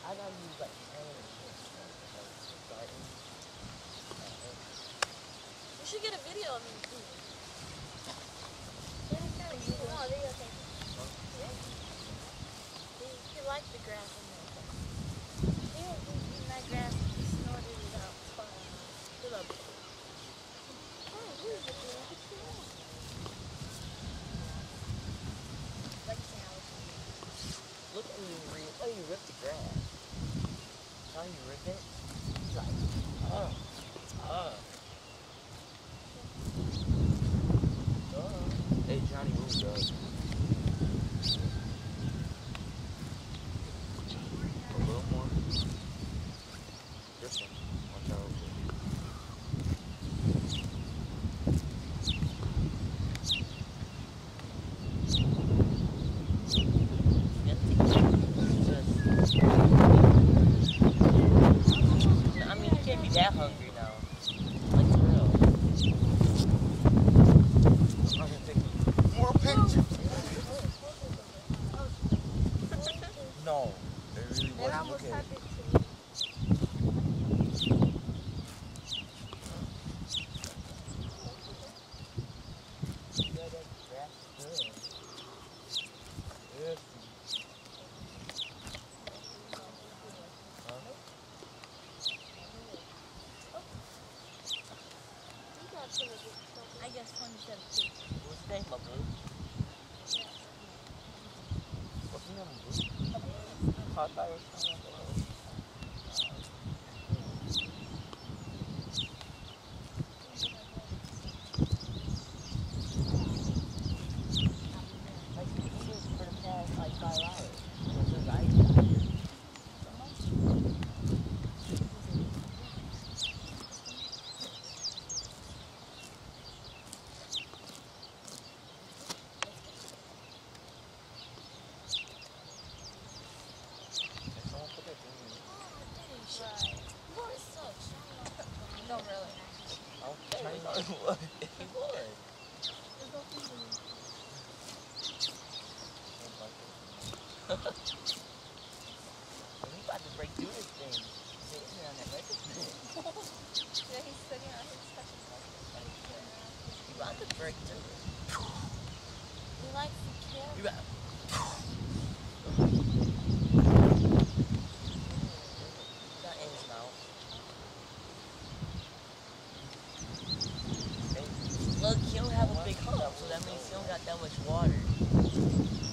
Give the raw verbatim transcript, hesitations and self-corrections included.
I gotta use like sand and shit. Like, You should get a video of me too. Yeah, it's kind of cute. Oh, video tape. Yeah. He, he liked the grass in there. He was eating that grass and he snorted it out. He loved it. Oh, who is it? What's going on? Like salad. look at you, re look how you rip the grass. How you rip it? It's like, uh, uh. Uh. Hey, Johnny, move, dog. A little more. This one. Watch out. I mean, you can't be that hungry now. Like, for real. I'm gonna take more pictures. No, it really It wasn't. almost Look at happened it. to me. Yeah, that grass is good. Yes. Huh? I guess twenty seventeen. What's the name, my boo? What's the name, boo? Hawkeye or something? Like, we did for the past, like, five hours. Since I got here. And someone put that thing in. Right. It sucks. No, really. Okay. I know it would. It would. We about to break through this thing. Sitting there on that record thing. Yeah, he's sitting on his touching We about to break through it. He likes to kill. We about That ends now. Hey, look, he don't have a big hump, so that means he don't got that much water.